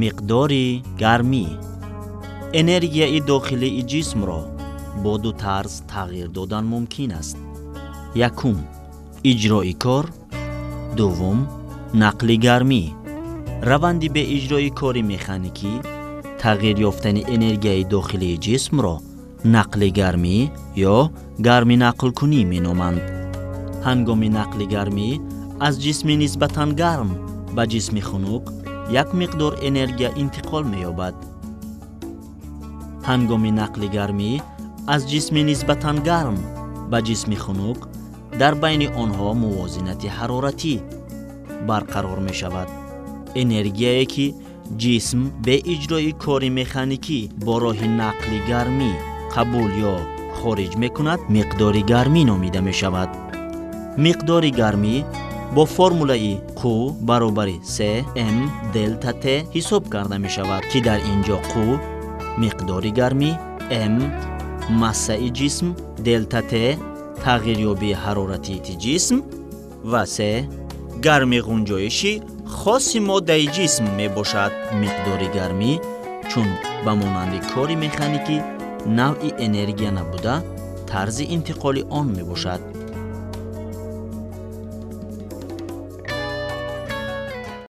مقدار گرمی. انرژی داخلی جسم را با دو طرز تغییر دادن ممکن است. یکم اجرای کار، دوم نقل گرمی. روندی به اجرای کار مکانیکی تغییر یافتن انرژی داخلی جسم را نقل گرمی یا گرمی نقل کنی می نامند. هنگام نقل گرمی از جسم نسبتاً گرم به جسم خنک یک مقدار انرژی انتقال می یابد. هنگام نقل گرمی از جسم نسبتاً گرم به جسم خنک در بین آنها موازنت حرارتی برقرار می شود. انرژی که جسم به اجرای کار مکانیکی با راه نقل گرمی قبول یا خارج می کند مقدار گرمی نامیده می شود. مقدار گرمی با فرمولای قو برابر 3m دلتا ت حساب کرده می شود که در اینجا قو مقدار گرمی، m مسه جسم، دلتا ت تغییریابی حرارتی جسم و 3 گرمی گنجایشی خاص ماده جسم می باشد. مقدار گرمی چون به مانند کار مکانیکی نوع انرژی نبوده طرز انتقال آن می باشد.